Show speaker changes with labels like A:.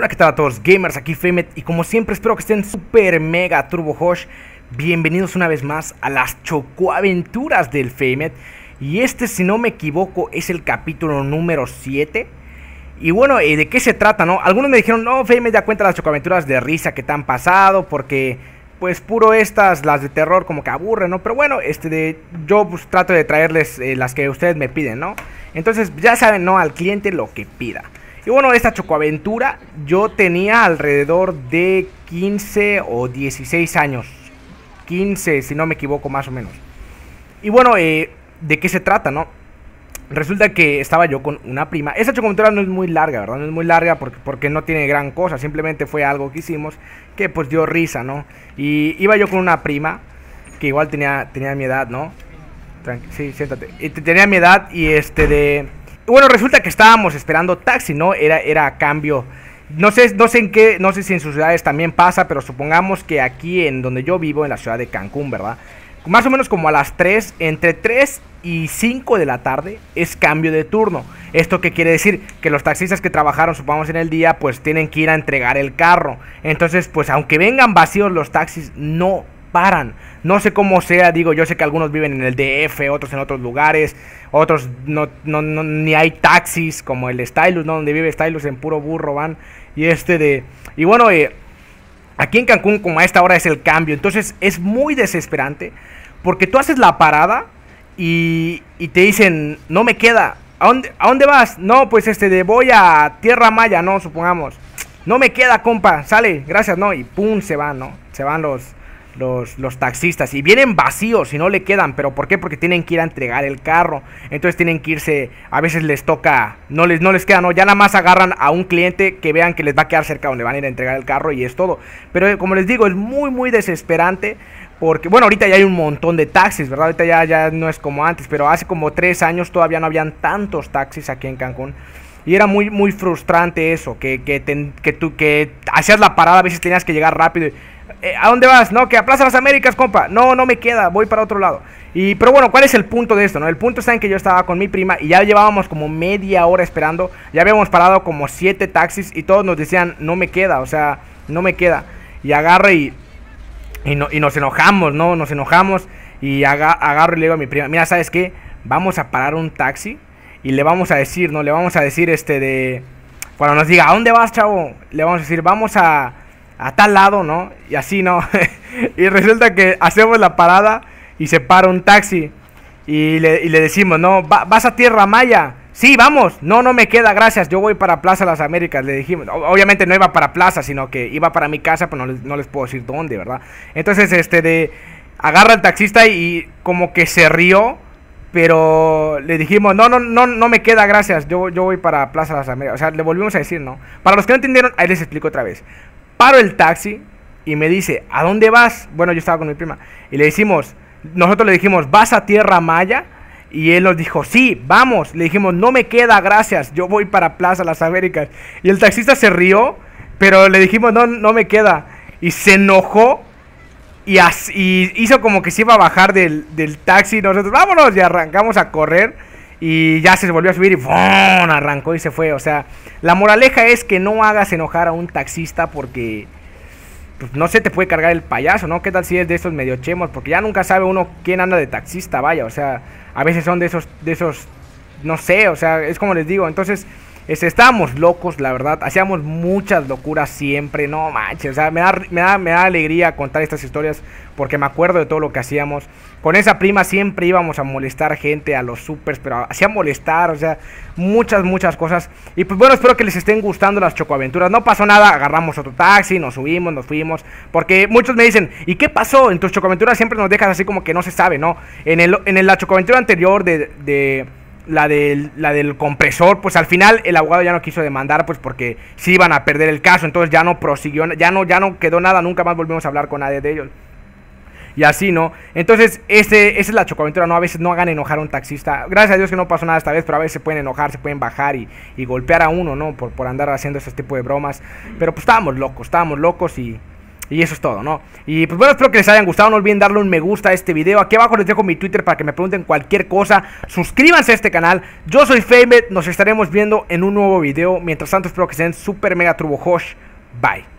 A: Hola, ¿qué tal a todos gamers? Aquí Femet y como siempre espero que estén super mega turbo hosh. Bienvenidos una vez más a las chocoaventuras del Femet. Y este, si no me equivoco, es el capítulo número 7. Y bueno, ¿de qué se trata, no? Algunos me dijeron, no, Femet, ya cuenta las chocoaventuras de risa que te han pasado, porque pues puro estas, las de terror como que aburren, ¿no? Pero bueno, yo pues trato de traerles las que ustedes me piden, ¿no? Entonces ya saben, ¿no? Al cliente lo que pida. Y bueno, esta chocoaventura yo tenía alrededor de 15 o 16 años. 15, si no me equivoco, más o menos. Y bueno, ¿de qué se trata, no? Resulta que estaba yo con una prima. Esta chocoaventura no es muy larga, ¿verdad? No es muy larga porque no tiene gran cosa. Simplemente fue algo que hicimos que pues dio risa, ¿no? Y iba yo con una prima que igual tenía mi edad, ¿no? Sí, siéntate. Tenía mi edad y bueno, resulta que estábamos esperando taxi, ¿no? Era a cambio. No sé si en sus ciudades también pasa, pero supongamos que aquí en donde yo vivo, en la ciudad de Cancún, ¿verdad? Más o menos como a las 3, entre 3 y 5 de la tarde es cambio de turno. ¿Esto qué quiere decir? Que los taxistas que trabajaron, supongamos en el día, pues tienen que ir a entregar el carro. Entonces, pues aunque vengan vacíos los taxis, no paran. No sé cómo sea, digo, yo sé que algunos viven en el DF, otros en otros lugares, otros ni hay taxis, como el Stylus, ¿no? Donde vive Stylus, en puro burro van. Y bueno, aquí en Cancún, como a esta hora es el cambio, entonces es muy desesperante, porque tú haces la parada y te dicen, no me queda. ¿A dónde vas? No, pues voy a Tierra Maya, ¿no? Supongamos. No me queda, compa, sale, gracias, ¿no? Y pum, se van, ¿no? Se van los taxistas y vienen vacíos y no le quedan. ¿Pero por qué? Porque tienen que ir a entregar el carro. Entonces tienen que irse, a veces les toca, no les queda, no, ya nada más agarran a un cliente que vean que les va a quedar cerca donde van a ir a entregar el carro y es todo. Pero como les digo, es muy desesperante, porque bueno, ahorita ya hay un montón de taxis, ¿verdad? Ahorita ya no es como antes, pero hace como 3 años todavía no habían tantos taxis aquí en Cancún. Y era muy frustrante eso, que hacías la parada, a veces tenías que llegar rápido. ¿A dónde vas? No, que a Plaza Las Américas, compa. No me queda, voy para otro lado. Pero bueno, ¿cuál es el punto de esto, no? El punto está en que yo estaba con mi prima y ya llevábamos como media hora esperando. Ya habíamos parado como 7 taxis y todos nos decían, no me queda, o sea, no me queda. Y agarro y nos enojamos, ¿no? Nos enojamos y agarro y le digo a mi prima, mira, ¿sabes qué? Vamos a parar un taxi y le vamos a decir, ¿no? Le vamos a decir cuando nos diga, ¿a dónde vas, chavo? Le vamos a decir, vamos a tal lado, ¿no? Y así, ¿no? Y resulta que hacemos la parada y se para un taxi y le decimos, ¿no? ¿Vas a Tierra Maya? Sí, vamos. No me queda, gracias, yo voy para Plaza Las Américas, le dijimos. Obviamente no iba para Plaza, sino que iba para mi casa, pero no les puedo decir dónde, ¿verdad? Entonces, agarra al taxista y como que se rió, pero le dijimos, no me queda, gracias, yo voy para Plaza Las Américas. O sea, le volvimos a decir, ¿no? Para los que no entendieron, ahí les explico otra vez. Paro el taxi y me dice, ¿a dónde vas? Bueno, yo estaba con mi prima. Y nosotros le dijimos, ¿vas a Tierra Maya? Y él nos dijo, sí, vamos. Le dijimos, no me queda, gracias, yo voy para Plaza Las Américas. Y el taxista se rió, pero le dijimos, no me queda. Y se enojó y hizo como que se iba a bajar del taxi. Nosotros, vámonos, y arrancamos a correr. Y ya se volvió a subir y ¡fum! Arrancó y se fue. O sea, la moraleja es que no hagas enojar a un taxista, porque pues, no se te puede cargar el payaso, ¿no? ¿Qué tal si es de esos medio chemos? Porque ya nunca sabe uno quién anda de taxista, vaya. O sea, a veces son de esos, no sé, o sea, es como les digo. Entonces, estábamos locos, la verdad. Hacíamos muchas locuras siempre, no manches. O sea, me da alegría contar estas historias, porque me acuerdo de todo lo que hacíamos. Con esa prima siempre íbamos a molestar gente a los supers, pero hacía molestar, o sea, muchas cosas. Y pues bueno, espero que les estén gustando las chocoaventuras. No pasó nada, agarramos otro taxi, nos subimos, nos fuimos. Porque muchos me dicen, ¿y qué pasó? En tus chocoaventuras siempre nos dejas así como que no se sabe, ¿no? En la chocoaventura anterior la del compresor, pues al final el abogado ya no quiso demandar, pues porque sí iban a perder el caso. Entonces ya no prosiguió, ya no quedó nada, nunca más volvimos a hablar con nadie de ellos. Y así, ¿no? Entonces, esa es la chocoaventura, ¿no? A veces no hagan enojar a un taxista. Gracias a Dios que no pasó nada esta vez, pero a veces se pueden enojar, se pueden bajar y golpear a uno, ¿no? Por andar haciendo ese tipo de bromas. Pero pues estábamos locos Y eso es todo, ¿no? Y pues bueno, espero que les hayan gustado. No olviden darle un me gusta a este video. Aquí abajo les dejo mi Twitter para que me pregunten cualquier cosa. Suscríbanse a este canal. Yo soy Famet. Nos estaremos viendo en un nuevo video. Mientras tanto, espero que estén super mega turbo Josh. Bye.